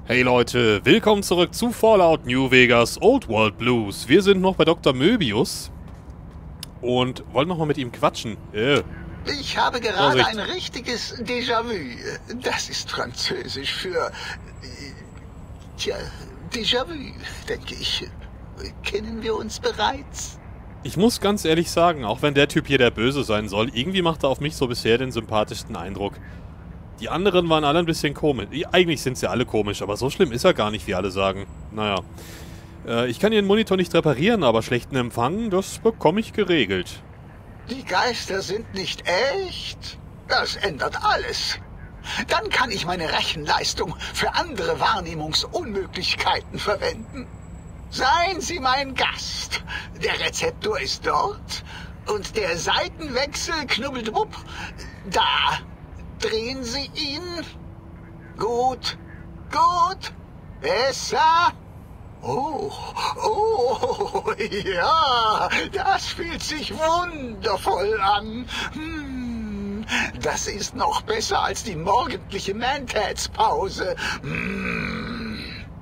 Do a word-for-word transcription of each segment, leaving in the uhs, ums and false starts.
Hey Leute, willkommen zurück zu Fallout New Vegas Old World Blues. Wir sind noch bei Doktor Möbius und wollen noch mal mit ihm quatschen. Äh. Ich habe gerade Vorsicht. ein richtiges Déjà-vu. Das ist französisch für... äh, Tja, Déjà-vu, denke ich. Kennen wir uns bereits? Ich muss ganz ehrlich sagen, auch wenn der Typ hier der Böse sein soll, irgendwie macht er auf mich so bisher den sympathischsten Eindruck. Die anderen waren alle ein bisschen komisch. Eigentlich sind sie alle komisch, aber so schlimm ist er gar nicht, wie alle sagen. Naja. Äh, ich kann Ihren Monitor nicht reparieren, aber schlechten Empfang, das bekomme ich geregelt. Die Geister sind nicht echt. Das ändert alles. Dann kann ich meine Rechenleistung für andere Wahrnehmungsunmöglichkeiten verwenden. Seien Sie mein Gast. Der Rezeptor ist dort und der Seitenwechsel knubbelt wupp. Da. Drehen Sie ihn. Gut. Gut. Besser. Oh, oh, ja, das fühlt sich wundervoll an. Hm, das ist noch besser als die morgendliche Mentats-Pause. Hm.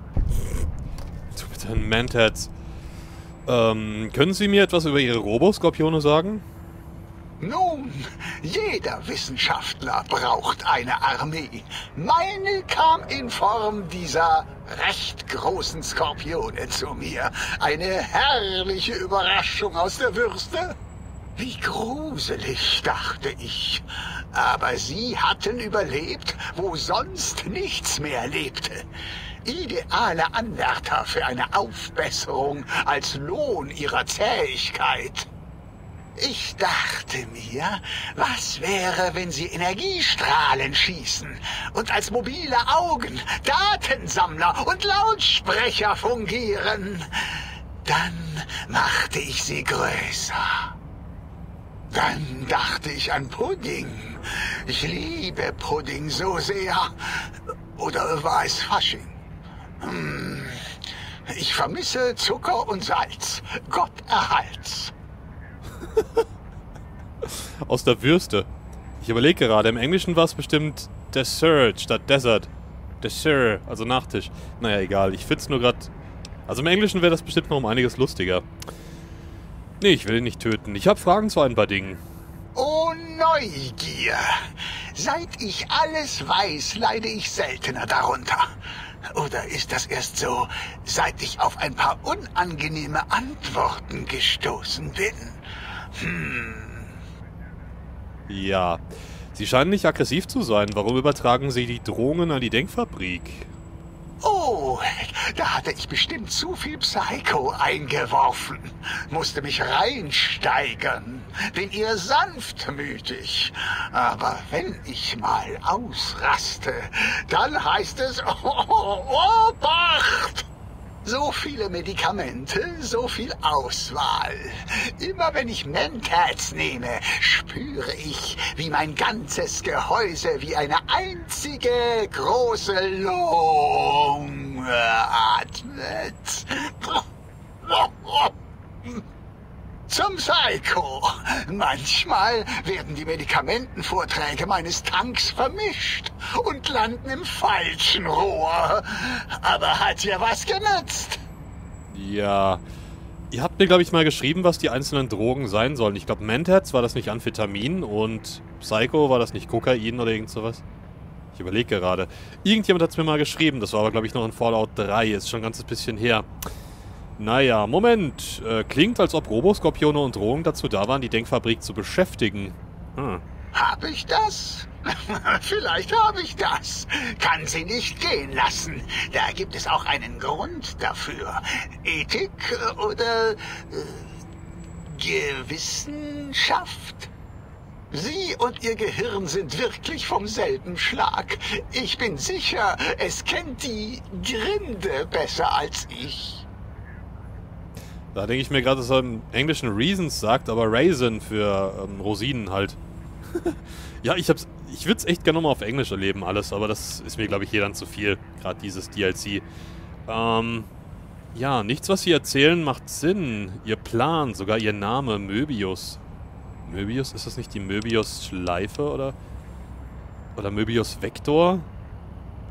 Du bitte ein Mentats. Ähm, können Sie mir etwas über Ihre Roboskorpione sagen? Nun, jeder Wissenschaftler braucht eine Armee. Meine kam in Form dieser recht großen Skorpione zu mir. Eine herrliche Überraschung aus der Würste. Wie gruselig, dachte ich. Aber sie hatten überlebt, wo sonst nichts mehr lebte. Ideale Anwärter für eine Aufbesserung als Lohn ihrer Zähigkeit. Ich dachte mir, was wäre, wenn sie Energiestrahlen schießen und als mobile Augen, Datensammler und Lautsprecher fungieren? Dann machte ich sie größer. Dann dachte ich an Pudding. Ich liebe Pudding so sehr. Oder war es Fasching? Hm. Ich vermisse Zucker und Salz. Gott erhalt's. Aus der Würste. Ich überlege gerade, im Englischen war es bestimmt Dessert statt Desert. Dessert, also Nachtisch. Naja, egal, ich find's nur gerade... Also im Englischen wäre das bestimmt noch um einiges lustiger. Nee, ich will ihn nicht töten. Ich habe Fragen zu ein paar Dingen. Oh, Neugier. Seit ich alles weiß, leide ich seltener darunter. Oder ist das erst so, seit ich auf ein paar unangenehme Antworten gestoßen bin? Hm. Ja. Sie scheinen nicht aggressiv zu sein. Warum übertragen Sie die Drohungen an die Denkfabrik? Oh, da hatte ich bestimmt zu viel Psycho eingeworfen. Musste mich reinsteigern. Bin eher sanftmütig. Aber wenn ich mal ausraste, dann heißt es oh, Obacht! So viele Medikamente, so viel Auswahl. Immer wenn ich Mentats nehme, spüre ich, wie mein ganzes Gehäuse wie eine einzige große Lunge atmet. Zum Psycho. Manchmal werden die Medikamentenvorträge meines Tanks vermischt und landen im falschen Rohr. Aber hat ja was genützt. Ja. Ihr habt mir, glaube ich, mal geschrieben, was die einzelnen Drogen sein sollen. Ich glaube, Mentats war das nicht Amphetamin und Psycho war das nicht Kokain oder irgend sowas. Ich überlege gerade. Irgendjemand hat es mir mal geschrieben. Das war aber, glaube ich, noch in Fallout drei. Ist schon ein ganzes bisschen her. Naja, Moment. Äh, klingt, als ob Roboskorpione und Drohungen dazu da waren, die Denkfabrik zu beschäftigen. Hm. Hab ich das? Vielleicht habe ich das. Kann sie nicht gehen lassen. Da gibt es auch einen Grund dafür. Ethik oder äh, Gewissenschaft? Sie und Ihr Gehirn sind wirklich vom selben Schlag. Ich bin sicher, es kennt die Grinde besser als ich. Da denke ich mir gerade, dass er im Englischen Reasons sagt, aber Raisin für ähm, Rosinen halt. Ja, ich hab's. Ich würde es echt gerne nochmal auf Englisch erleben, alles, aber das ist mir, glaube ich, hier dann zu viel. Gerade dieses D L C. Ähm. Ja, nichts, was Sie erzählen, macht Sinn. Ihr Plan, sogar Ihr Name, Möbius. Möbius? Ist das nicht die Möbius-Schleife oder? Oder Möbius-Vektor?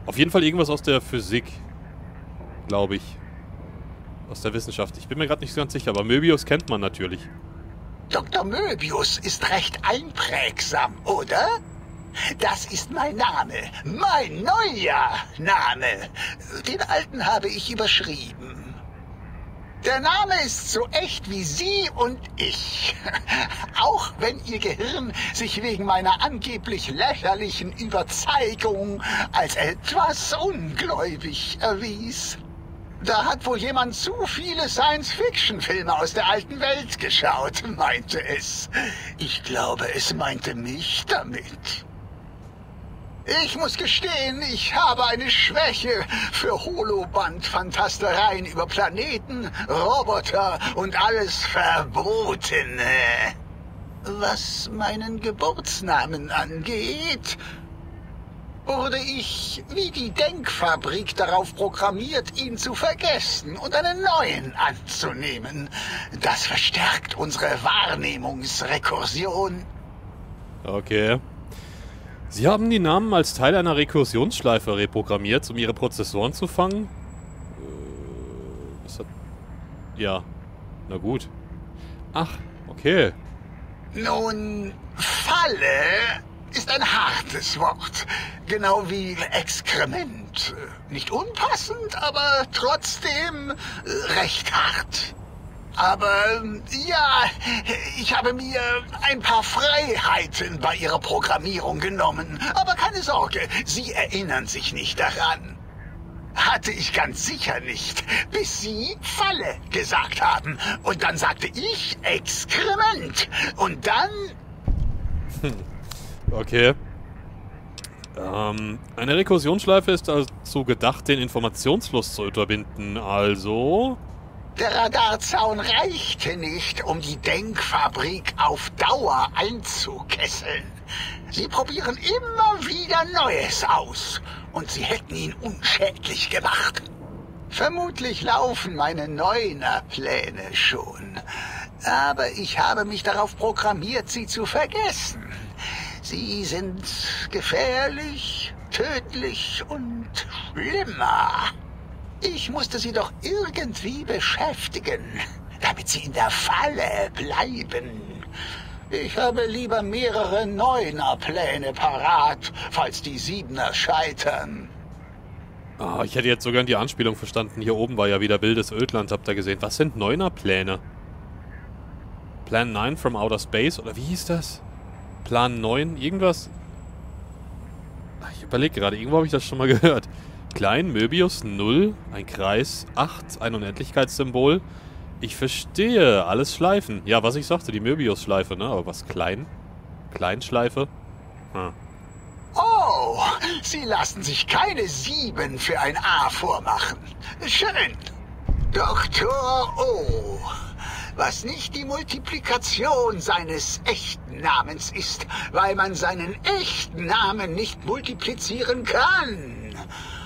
Auf jeden Fall irgendwas aus der Physik. Glaube ich. Aus der Wissenschaft. Ich bin mir gerade nicht ganz sicher, aber Möbius kennt man natürlich. Doktor Möbius ist recht einprägsam, oder? Das ist mein Name. Mein neuer Name. Den alten habe ich überschrieben. Der Name ist so echt wie Sie und ich. Auch wenn Ihr Gehirn sich wegen meiner angeblich lächerlichen Überzeugung als etwas ungläubig erwies. Da hat wohl jemand zu viele Science-Fiction-Filme aus der alten Welt geschaut, meinte es. Ich glaube, es meinte mich damit. Ich muss gestehen, ich habe eine Schwäche für Holoband-Fantastereien über Planeten, Roboter und alles Verbotene. Was meinen Geburtsnamen angeht, wurde ich wie die Denkfabrik darauf programmiert, ihn zu vergessen und einen neuen anzunehmen. Das verstärkt unsere Wahrnehmungsrekursion. Okay. Sie haben die Namen als Teil einer Rekursionsschleife reprogrammiert, um ihre Prozessoren zu fangen? Äh, was hat... Ja. Na gut. Ach, okay. Nun, Falle ist ein hartes Wort. Genau wie Exkrement. Nicht unpassend, aber trotzdem recht hart. Aber ja, ich habe mir ein paar Freiheiten bei Ihrer Programmierung genommen. Aber keine Sorge, Sie erinnern sich nicht daran. Hatte ich ganz sicher nicht, bis Sie Falle gesagt haben. Und dann sagte ich Exkrement. Und dann... Hm. Okay. Ähm, eine Rekursionsschleife ist dazu gedacht, den Informationsfluss zu unterbinden. Also... Der Radarzaun reichte nicht, um die Denkfabrik auf Dauer einzukesseln. Sie probieren immer wieder Neues aus und sie hätten ihn unschädlich gemacht. Vermutlich laufen meine Neuner-Pläne schon, aber ich habe mich darauf programmiert, sie zu vergessen. Sie sind gefährlich, tödlich und schlimmer. Ich musste sie doch irgendwie beschäftigen, damit sie in der Falle bleiben. Ich habe lieber mehrere Neuner-Pläne parat, falls die Siebener scheitern. Ah, ich hätte jetzt sogar die Anspielung verstanden. Hier oben war ja wieder wildes Ödland, habt ihr gesehen. Was sind Neuner-Pläne? Plan neun from Outer Space? Oder wie hieß das? Plan neun? Irgendwas? Ach, ich überlege gerade, irgendwo habe ich das schon mal gehört. Klein, Möbius, null, ein Kreis, acht, ein Unendlichkeitssymbol. Ich verstehe, alles Schleifen. Ja, was ich sagte, die Möbius-Schleife, ne? Aber was, klein? Kleinschleife? Hm. Oh, Sie lassen sich keine sieben für ein A vormachen. Schön. Doktor O. Was nicht die Multiplikation seines echten Namens ist, weil man seinen echten Namen nicht multiplizieren kann.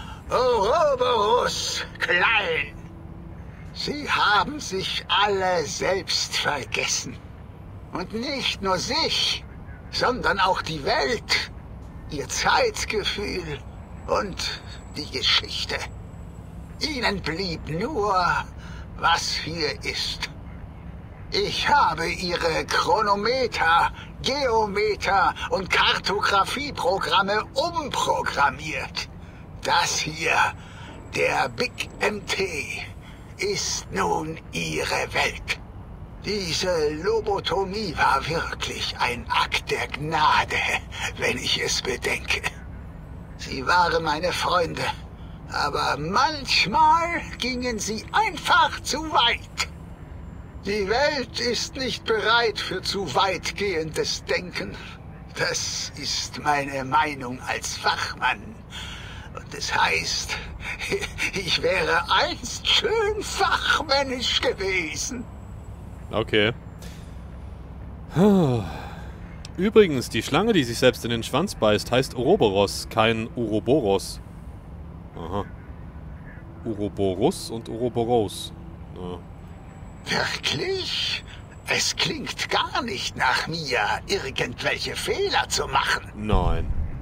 Ouroboros Klein. Sie haben sich alle selbst vergessen. Und nicht nur sich, sondern auch die Welt, ihr Zeitgefühl und die Geschichte. Ihnen blieb nur, was hier ist. Ich habe Ihre Chronometer, Geometer und Kartografieprogramme umprogrammiert. Das hier, der Big M T, ist nun Ihre Welt. Diese Lobotomie war wirklich ein Akt der Gnade, wenn ich es bedenke. Sie waren meine Freunde, aber manchmal gingen sie einfach zu weit. Die Welt ist nicht bereit für zu weitgehendes Denken. Das ist meine Meinung als Fachmann. Und es heißt, ich wäre einst schön fachmännisch gewesen. Okay. Übrigens, die Schlange, die sich selbst in den Schwanz beißt, heißt Ouroboros, kein Ouroboros. Aha. Ouroboros und Ouroboros. Ja. Wirklich? Es klingt gar nicht nach mir, irgendwelche Fehler zu machen. Nein.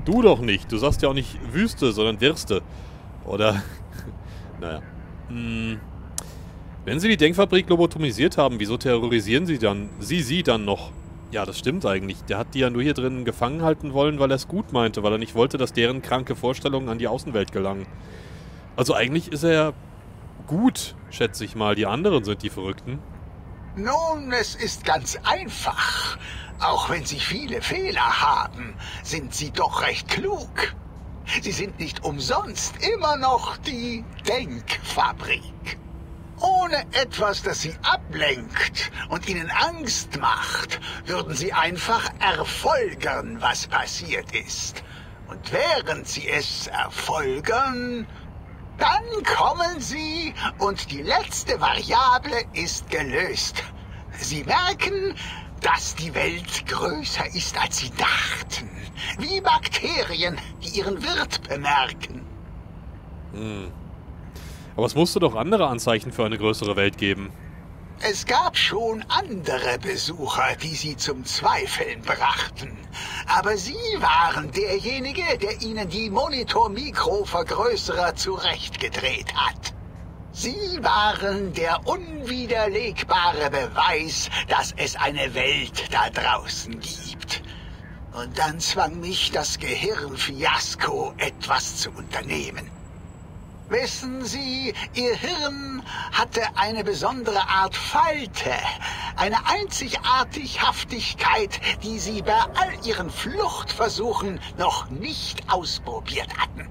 Du doch nicht. Du sagst ja auch nicht Wüste, sondern Wirste. Oder... naja. Hm. Wenn sie die Denkfabrik lobotomisiert haben, wieso terrorisieren sie dann... Sie, sie dann noch? Ja, das stimmt eigentlich. Der hat die ja nur hier drin gefangen halten wollen, weil er es gut meinte. Weil er nicht wollte, dass deren kranke Vorstellungen an die Außenwelt gelangen. Also eigentlich ist er ja gut, schätze ich mal. Die anderen sind die Verrückten. Nun, es ist ganz einfach. Auch wenn sie viele Fehler haben, sind sie doch recht klug. Sie sind nicht umsonst immer noch die Denkfabrik. Ohne etwas, das sie ablenkt und ihnen Angst macht, würden sie einfach erfolgern, was passiert ist. Und während sie es erfolgern, dann kommen sie und die letzte Variable ist gelöst. Sie merken, dass die Welt größer ist, als sie dachten. Wie Bakterien, die ihren Wirt bemerken. Hm. Aber es musste doch andere Anzeichen für eine größere Welt geben. Es gab schon andere Besucher, die sie zum Zweifeln brachten. Aber sie waren derjenige, der ihnen die Monitor-Mikrovergrößerer zurechtgedreht hat. Sie waren der unwiderlegbare Beweis, dass es eine Welt da draußen gibt. Und dann zwang mich das Gehirnfiasko, etwas zu unternehmen. Wissen Sie, Ihr Hirn hatte eine besondere Art Falte, eine Einzigartighaftigkeit, die Sie bei all Ihren Fluchtversuchen noch nicht ausprobiert hatten.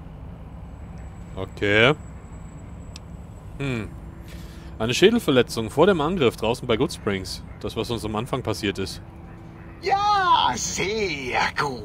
Okay. Hm. Eine Schädelverletzung vor dem Angriff draußen bei Goodsprings. Das, was uns am Anfang passiert ist. Ja, sehr gut.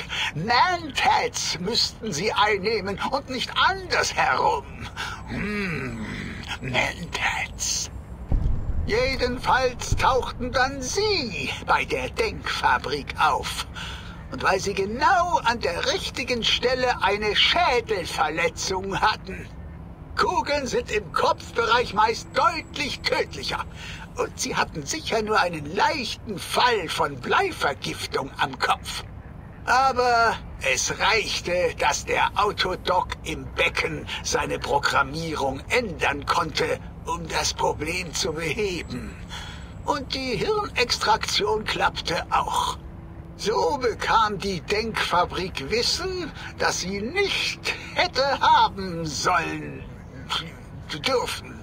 Mantats müssten Sie einnehmen und nicht andersherum. Hm, Mantats. Jedenfalls tauchten dann Sie bei der Denkfabrik auf. Und weil Sie genau an der richtigen Stelle eine Schädelverletzung hatten. Kugeln sind im Kopfbereich meist deutlich tödlicher. Und Sie hatten sicher nur einen leichten Fall von Bleivergiftung am Kopf. Aber es reichte, dass der Autodoc im Becken seine Programmierung ändern konnte, um das Problem zu beheben. Und die Hirnextraktion klappte auch. So bekam die Denkfabrik Wissen, das sie nicht hätte haben sollen, dürfen,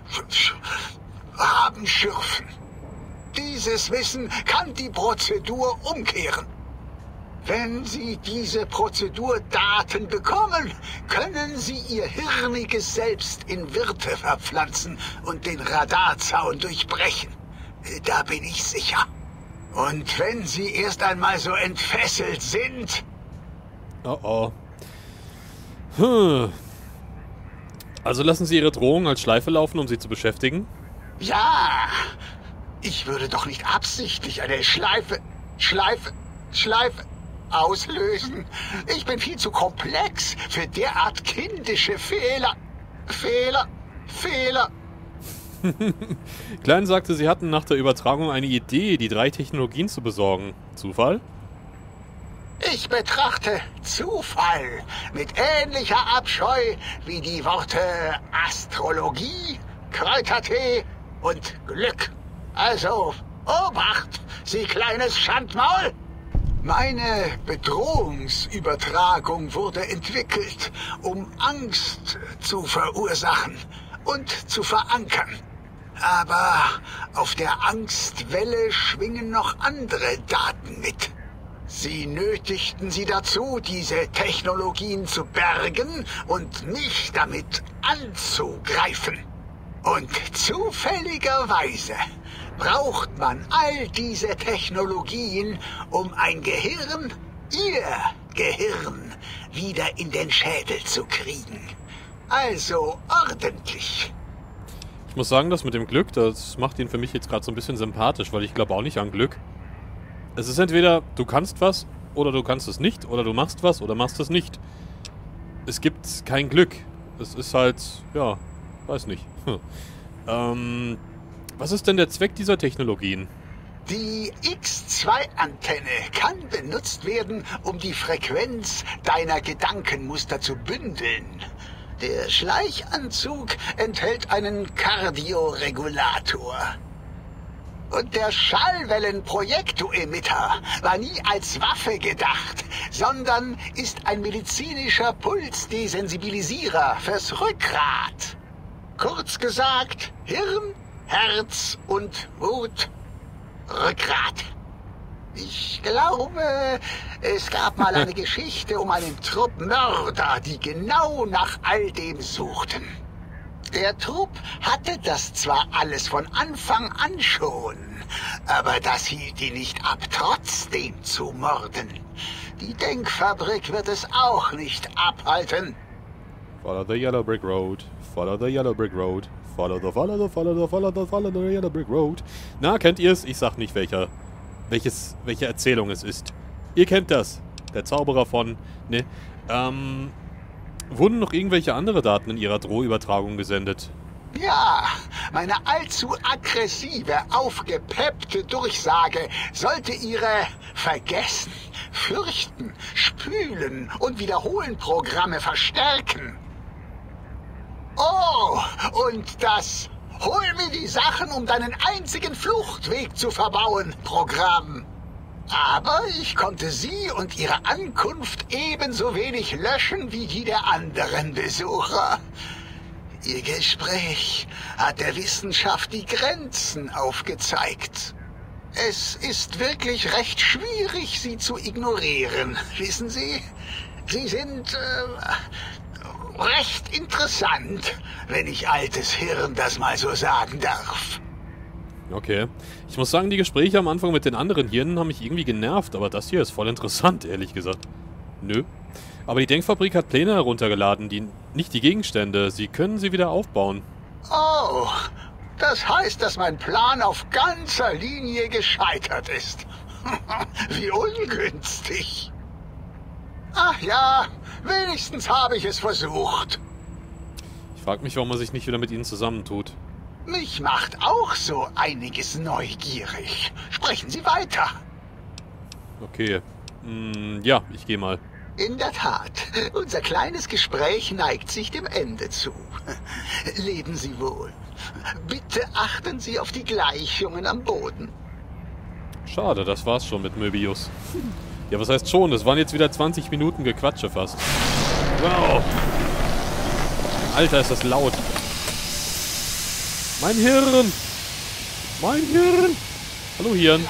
haben schürfen. Dieses Wissen kann die Prozedur umkehren. Wenn Sie diese Prozedurdaten bekommen, können Sie Ihr hirniges Selbst in Wirte verpflanzen und den Radarzaun durchbrechen. Da bin ich sicher. Und wenn Sie erst einmal so entfesselt sind... Oh oh. Hm. Also lassen Sie Ihre Drohung als Schleife laufen, um Sie zu beschäftigen? Ja, ich würde doch nicht absichtlich eine Schleife, Schleife, Schleife... auslösen. Ich bin viel zu komplex für derart kindische Fehler. Fehler, Fehler. Klein sagte, Sie hatten nach der Übertragung eine Idee, die drei Technologien zu besorgen. Zufall? Ich betrachte Zufall mit ähnlicher Abscheu wie die Worte Astrologie, Kräutertee und Glück. Also, Obacht, Sie kleines Schandmaul! Meine Bedrohungsübertragung wurde entwickelt, um Angst zu verursachen und zu verankern. Aber auf der Angstwelle schwingen noch andere Daten mit. Sie nötigten sie dazu, diese Technologien zu bergen und mich damit anzugreifen. Und zufälligerweise braucht man all diese Technologien, um ein Gehirn, Ihr Gehirn, wieder in den Schädel zu kriegen. Also ordentlich. Ich muss sagen, das mit dem Glück, das macht ihn für mich jetzt gerade so ein bisschen sympathisch, weil ich glaube auch nicht an Glück. Es ist entweder, du kannst was, oder du kannst es nicht, oder du machst was, oder machst es nicht. Es gibt kein Glück. Es ist halt, ja, weiß nicht. Hm. Ähm... Was ist denn der Zweck dieser Technologien? Die X zwei Antenne kann benutzt werden, um die Frequenz deiner Gedankenmuster zu bündeln. Der Schleichanzug enthält einen Kardioregulator. Und der Schallwellenprojektoemitter war nie als Waffe gedacht, sondern ist ein medizinischer Pulsdesensibilisierer fürs Rückgrat. Kurz gesagt, Hirn, Herz und Wut, Rückgrat. Ich glaube, es gab mal eine Geschichte um einen Trupp Mörder, die genau nach all dem suchten. Der Trupp hatte das zwar alles von Anfang an schon, aber das hielt ihn nicht ab, trotzdem zu morden. Die Denkfabrik wird es auch nicht abhalten. Follow the yellow brick road, follow the yellow brick road, follow the, follow the, follow the, follow the, follow the yellow brick road. Na, kennt ihr es? Ich sag nicht, welcher, welches, welche Erzählung es ist. Ihr kennt das. Der Zauberer von, ne, ähm... Wurden noch irgendwelche andere Daten in Ihrer Drohübertragung gesendet? Ja, meine allzu aggressive, aufgepeppte Durchsage sollte Ihre Vergessen, Fürchten, Spülen und Wiederholen Programme verstärken. Oh, und das Hol mir die Sachen, um deinen einzigen Fluchtweg zu verbauen, Programm. Aber ich konnte sie und ihre Ankunft ebenso wenig löschen wie die der anderen Besucher. Ihr Gespräch hat der Wissenschaft die Grenzen aufgezeigt. Es ist wirklich recht schwierig, sie zu ignorieren, wissen Sie? Sie sind äh, recht interessant, wenn ich altes Hirn das mal so sagen darf. Okay. Ich muss sagen, die Gespräche am Anfang mit den anderen Hirnen haben mich irgendwie genervt, aber das hier ist voll interessant, ehrlich gesagt. Nö. Aber die Denkfabrik hat Pläne heruntergeladen, die nicht die Gegenstände. Sie können sie wieder aufbauen. Oh, das heißt, dass mein Plan auf ganzer Linie gescheitert ist. Wie ungünstig. Ach ja, wenigstens habe ich es versucht. Ich frage mich, warum man sich nicht wieder mit ihnen zusammentut. Mich macht auch so einiges neugierig. Sprechen Sie weiter. Okay. Hm, ja, ich gehe mal. In der Tat, unser kleines Gespräch neigt sich dem Ende zu. Leben Sie wohl. Bitte achten Sie auf die Gleichungen am Boden. Schade, das war's schon mit Möbius. Ja, was heißt schon? Das waren jetzt wieder zwanzig Minuten Gequatsche fast. Wow. Alter, ist das laut. Mein Hirn! Mein Hirn! Hallo Hirn.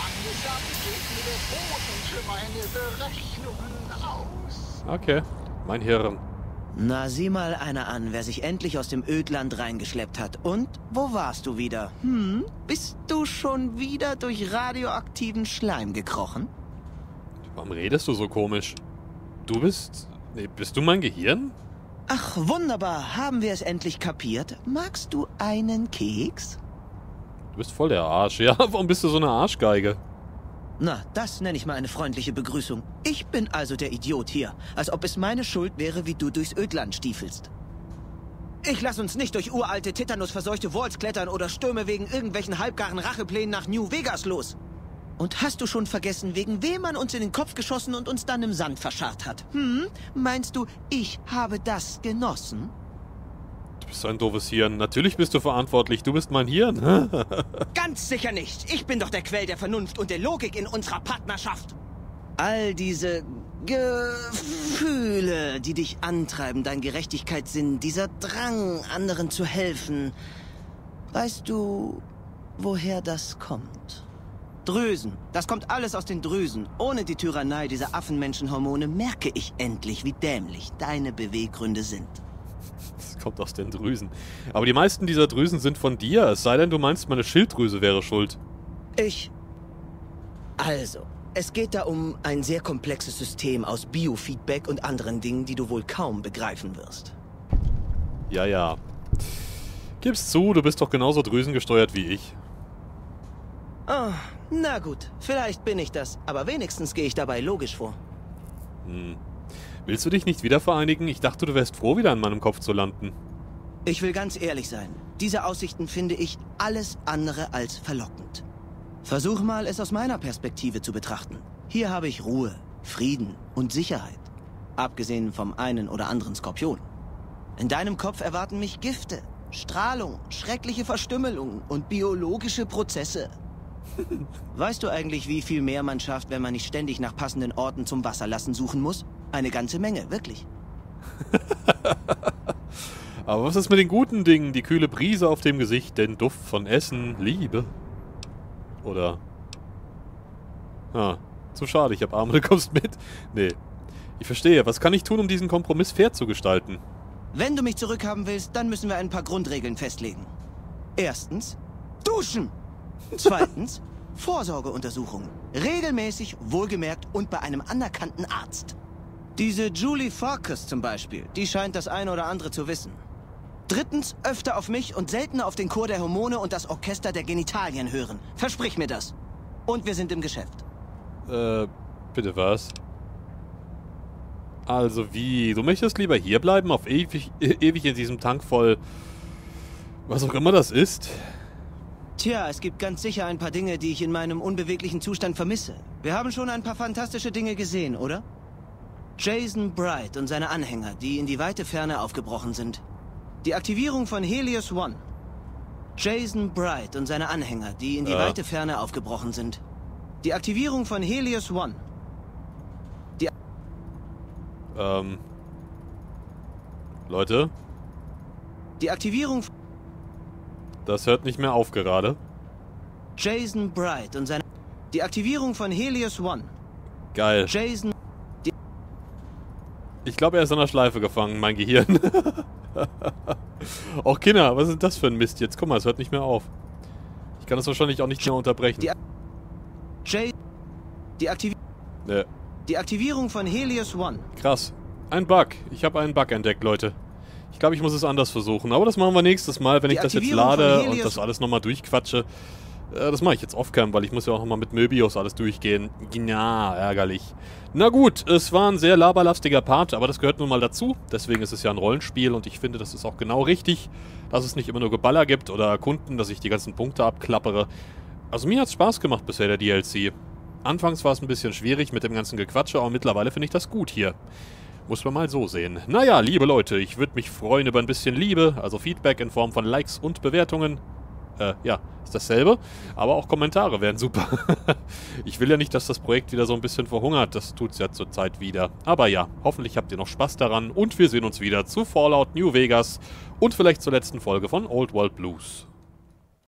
Okay, mein Hirn. Na, sieh mal einer an, wer sich endlich aus dem Ödland reingeschleppt hat. Und, wo warst du wieder? Hm? Bist du schon wieder durch radioaktiven Schleim gekrochen? Warum redest du so komisch? Du bist... Nee, bist du mein Gehirn? Ach, wunderbar. Haben wir es endlich kapiert? Magst du einen Keks? Du bist voll der Arsch. Ja, warum bist du so eine Arschgeige? Na, das nenne ich mal eine freundliche Begrüßung. Ich bin also der Idiot hier. Als ob es meine Schuld wäre, wie du durchs Ödland stiefelst. Ich lass uns nicht durch uralte, tetanusverseuchte Walls klettern oder stürme wegen irgendwelchen halbgaren Racheplänen nach New Vegas los. Und hast du schon vergessen, wegen wem man uns in den Kopf geschossen und uns dann im Sand verscharrt hat? Hm? Meinst du, ich habe das genossen? Du bist ein doofes Hirn. Natürlich bist du verantwortlich. Du bist mein Hirn. Ganz sicher nicht. Ich bin doch der Quell der Vernunft und der Logik in unserer Partnerschaft. All diese Gefühle, die dich antreiben, dein Gerechtigkeitssinn, dieser Drang, anderen zu helfen. Weißt du, woher das kommt? Drüsen. Das kommt alles aus den Drüsen. Ohne die Tyrannei dieser Affenmenschenhormone merke ich endlich, wie dämlich deine Beweggründe sind. Das kommt aus den Drüsen. Aber die meisten dieser Drüsen sind von dir, es sei denn, du meinst, meine Schilddrüse wäre schuld. Ich... Also, es geht da um ein sehr komplexes System aus Biofeedback und anderen Dingen, die du wohl kaum begreifen wirst. Ja, ja. Gib's zu, du bist doch genauso drüsengesteuert wie ich. Oh, na gut, vielleicht bin ich das, aber wenigstens gehe ich dabei logisch vor. Hm. Willst du dich nicht wieder vereinigen? Ich dachte, du wärst froh, wieder in meinem Kopf zu landen. Ich will ganz ehrlich sein. Diese Aussichten finde ich alles andere als verlockend. Versuch mal, es aus meiner Perspektive zu betrachten. Hier habe ich Ruhe, Frieden und Sicherheit. Abgesehen vom einen oder anderen Skorpion. In deinem Kopf erwarten mich Gifte, Strahlung, schreckliche Verstümmelungen und biologische Prozesse. Weißt du eigentlich, wie viel mehr man schafft, wenn man nicht ständig nach passenden Orten zum Wasserlassen suchen muss? Eine ganze Menge, wirklich. Aber was ist mit den guten Dingen? Die kühle Brise auf dem Gesicht, den Duft von Essen, Liebe. Oder... Ah, zu schade, ich hab Arme, du kommst mit. Nee. Ich verstehe, was kann ich tun, um diesen Kompromiss fair zu gestalten? Wenn du mich zurückhaben willst, dann müssen wir ein paar Grundregeln festlegen. Erstens, duschen. Zweitens, Vorsorgeuntersuchungen. Regelmäßig, wohlgemerkt und bei einem anerkannten Arzt. Diese Julie Farkas zum Beispiel, die scheint das eine oder andere zu wissen. Drittens, öfter auf mich und seltener auf den Chor der Hormone und das Orchester der Genitalien hören. Versprich mir das. Und wir sind im Geschäft. Äh, bitte was? Also wie? Du möchtest lieber hier bleiben, auf ewig, äh, ewig in diesem Tank voll... was auch immer das ist? Tja, es gibt ganz sicher ein paar Dinge, die ich in meinem unbeweglichen Zustand vermisse. Wir haben schon ein paar fantastische Dinge gesehen, oder? Jason Bright und seine Anhänger, die in die weite Ferne aufgebrochen sind. Die Aktivierung von Helios One. Jason Bright und seine Anhänger, die in die ja. weite Ferne aufgebrochen sind. Die Aktivierung von Helios One. Die... Ähm... Leute? Die Aktivierung... Das hört nicht mehr auf gerade. Jason Bright und seine... Die Aktivierung von Helios One. Geil. Jason... Die... Ich glaube, er ist an der Schleife gefangen, mein Gehirn. Och, Kinder, was ist das für ein Mist jetzt? Guck mal, es hört nicht mehr auf. Ich kann das wahrscheinlich auch nicht mehr unterbrechen. Die... J... Die Aktiv... Nee. Die Aktivierung von Helios One. Krass. Ein Bug. Ich habe einen Bug entdeckt, Leute. Ich glaube, ich muss es anders versuchen. Aber das machen wir nächstes Mal, wenn Die ich das jetzt Aktivierung lade von und das alles nochmal durchquatsche. Äh, das mache ich jetzt off-cam, weil ich muss ja auch nochmal mit Möbius alles durchgehen. Ja, ärgerlich. Na gut, es war ein sehr laberlastiger Part, aber das gehört nun mal dazu. Deswegen ist es ja ein Rollenspiel und ich finde, das ist auch genau richtig, dass es nicht immer nur Geballer gibt oder erkunden, dass ich die ganzen Punkte abklappere. Also mir hat es Spaß gemacht bisher, der D L C. Anfangs war es ein bisschen schwierig mit dem ganzen Gequatsche, aber mittlerweile finde ich das gut hier. Muss man mal so sehen. Naja, liebe Leute, ich würde mich freuen über ein bisschen Liebe, also Feedback in Form von Likes und Bewertungen. Äh, ja, ist dasselbe, aber auch Kommentare wären super. Ich will ja nicht, dass das Projekt wieder so ein bisschen verhungert, das tut's ja zurzeit wieder. Aber ja, hoffentlich habt ihr noch Spaß daran und wir sehen uns wieder zu Fallout New Vegas und vielleicht zur letzten Folge von Old World Blues.